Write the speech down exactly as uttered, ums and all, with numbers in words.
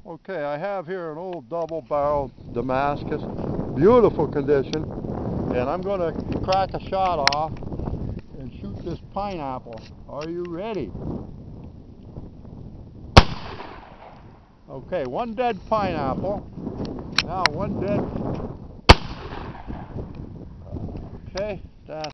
Okay, I have here an old double-barreled Damascus, beautiful condition, and I'm going to crack a shot off and shoot this pineapple. Are you ready? Okay, one dead pineapple. Now one dead. Okay, that's